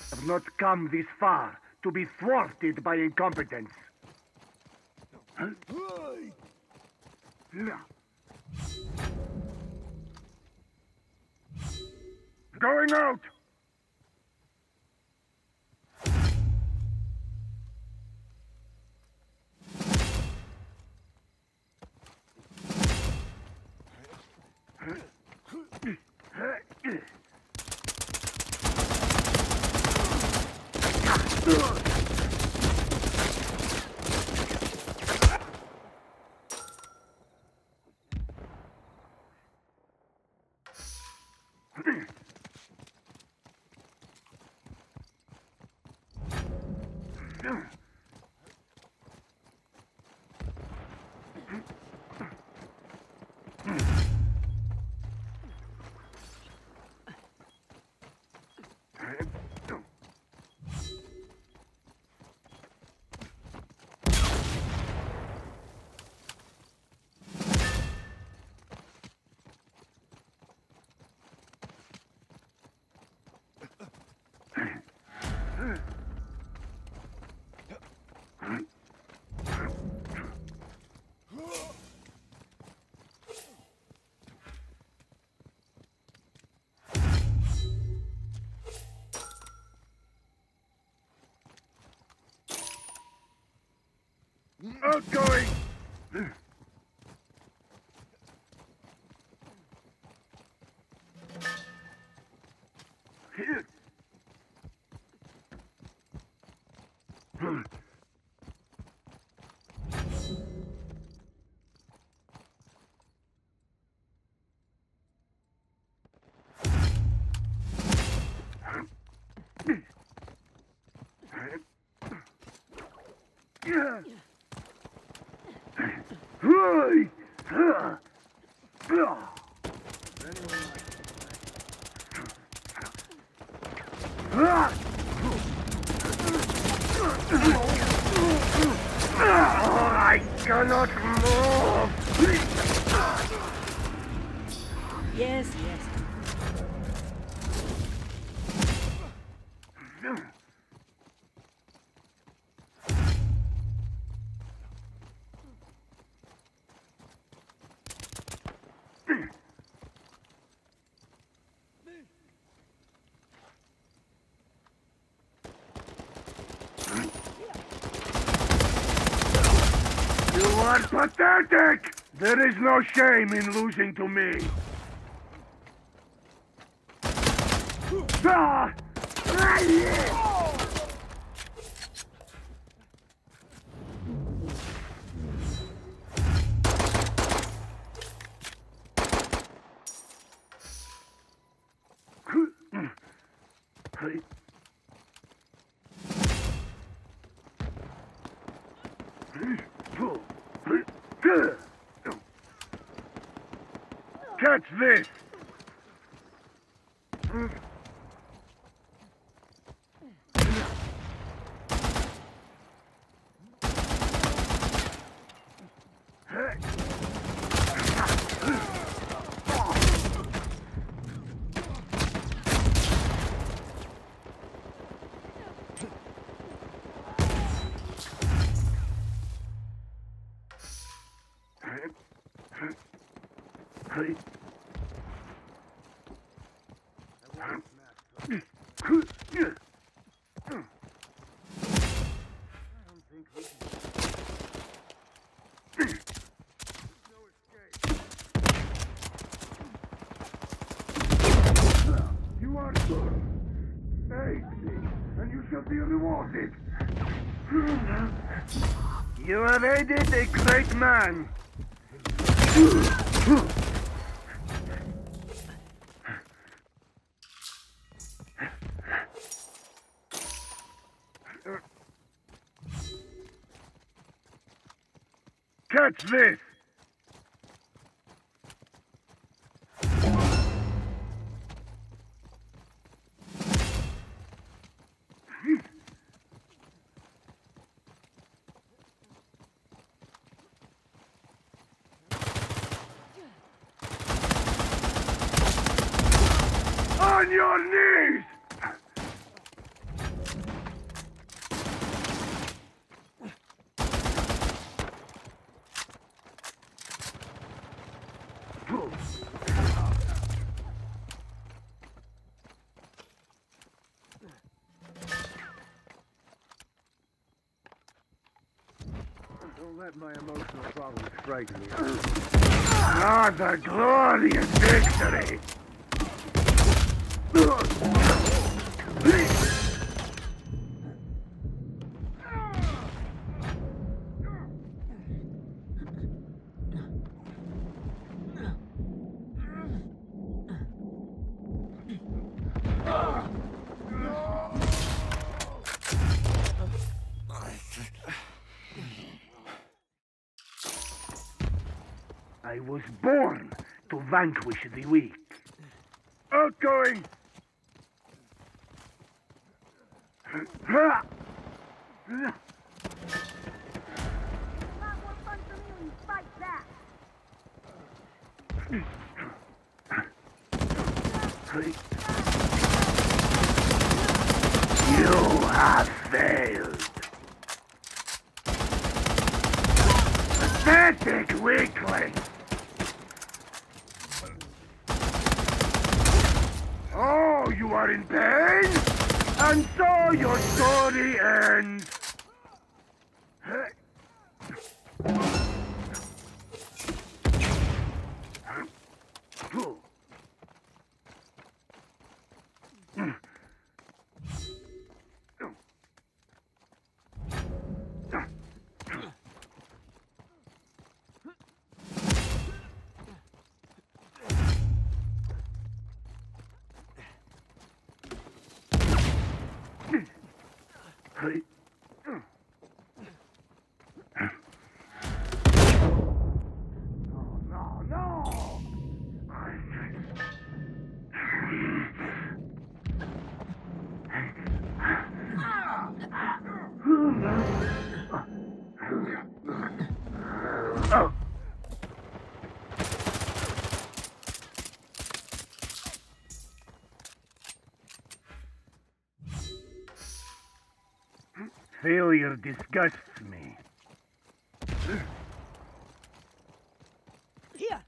Have not come this far to be thwarted by incompetence. Huh? Going out! Outgoing! Here. Yeah. I cannot move. Yes, yes. You are pathetic! There is no shame in losing to me. Ah! Catch this! You are good. Aid me, and you shall be rewarded. You have aided a great man. Catch this! On your knees! Don't let my emotional problems frighten me. Ah, the glorious victory! I was born to vanquish the weak. Outgoing! Lot more fun for me when you fight back. You have failed. Pathetic weakling! Oh, you are in pain? And so your story ends. Failure disgusts me. Here.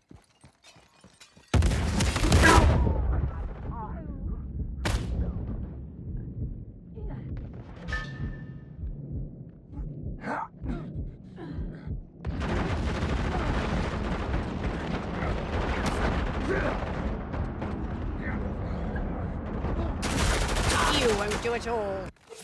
You won't do it all.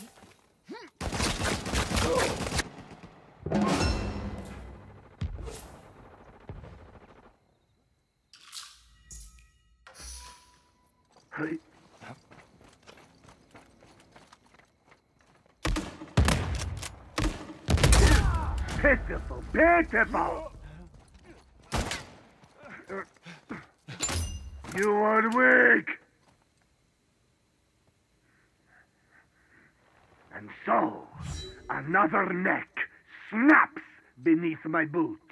Pitiful, pitiful! You are weak! And so, another neck snaps beneath my boot.